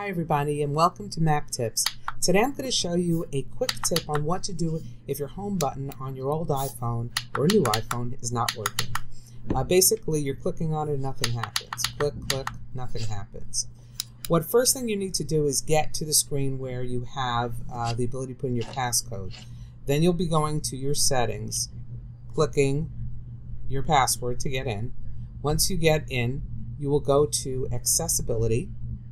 Hi everybody and welcome to Mac Tips. Today I'm going to show you a quick tip on what to do if your home button on your old iPhone or a new iPhone is not working. Basically you're clicking on it and nothing happens. Click, click, nothing happens. What first thing you need to do is get to the screen where you have the ability to put in your passcode. Then you'll be going to your settings, clicking your password to get in. Once you get in, you will go to accessibility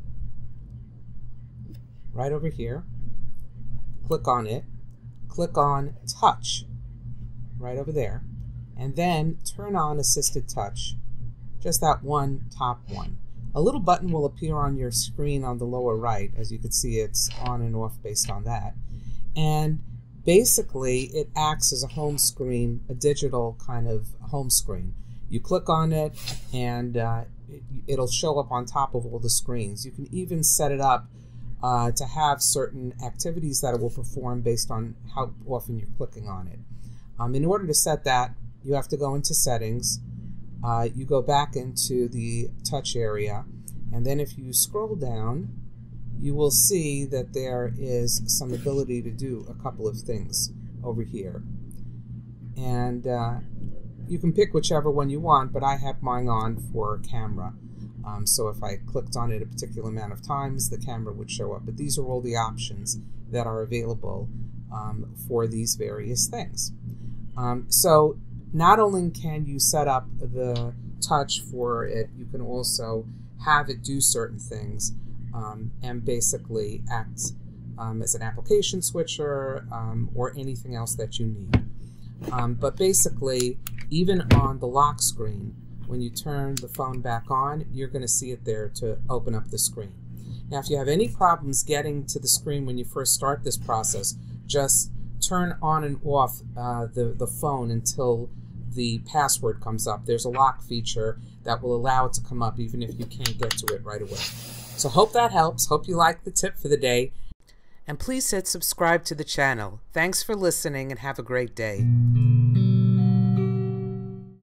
right over here, click on it, click on touch right over there, and then turn on assisted touch, just that one top one. A little button will appear on your screen on the lower right. As you can see, it's on and off based on that, and basically it acts as a home screen, a digital kind of home screen. You click on it and it'll show up on top of all the screens. You can even set it up to have certain activities that it will perform based on how often you're clicking on it. In order to set that, you have to go into settings, you go back into the touch area, and then if you scroll down, you will see that there is some ability to do a couple of things over here. And you can pick whichever one you want, but I have mine on for camera. So if I clicked on it a particular amount of times, the camera would show up. But these are all the options that are available for these various things. So not only can you set up the touch for it, you can also have it do certain things and basically act as an application switcher or anything else that you need. But basically, even on the lock screen, when you turn the phone back on, you're going to see it there to open up the screen. Now, if you have any problems getting to the screen when you first start this process, just turn on and off the phone until the password comes up. There's a lock feature that will allow it to come up even if you can't get to it right away. So hope that helps. Hope you like the tip for the day. And please hit subscribe to the channel. Thanks for listening and have a great day.